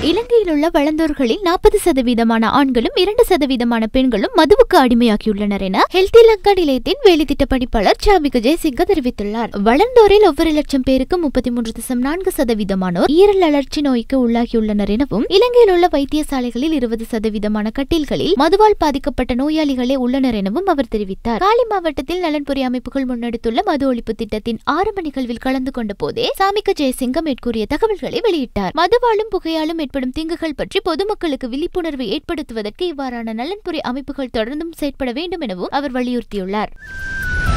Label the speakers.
Speaker 1: இலங்கையில் உள்ள வளர்ந்தோர்களில் 40% ஆண்களும் 2% பெண்களும் மதுவுக்கு அடிமையாகியுள்ளனர் என ஹெல்திலங்கா நிலையத்தின் வேலைத்திட்ட பணிப்பாளர் சாமிக ஜெயசிங்க தெரிவித்துள்ளார். வளர்ந்தோரில் ஒவ்வொரு லட்சம் பேருக்கு 33.4% ஈரல் அழற்சி நோய்க்கு உள்ளாகியுள்ளனர் எனவும், இலங்கையில் உள்ள வைத்தியசாலைகளில் 20% கட்டில்களில் மதுவால் பாதிக்கப்பட்ட நோயாளிகளே உள்ளனர் எனவும் அவர் தெரிவித்தார். காலி மாவட்டத்தில் நலன்புரி அமைப்புகள் முன்னெடுத்துள்ள மது ஒழிப்பு திட்டத்தின் ஆரம்ப நிகழ்வில் கலந்து கொண்ட போதே சாமிக ஜெயசிங்க மேற்கூறிய தகவல்களை வெளியிட்டார். மதுவாலும் புகையாலும் ஏற்படும் தீங்குகள் பற்றி பொதுமக்களுக்கு விழிப்புணர்வை ஏற்படுத்துவதற்கு இவ்வாறான நலன்புரி அமைப்புகள் தொடர்ந்தும் செயற்பட வேண்டும் எனவும் அவர் வலியுறுத்தியுள்ளார்.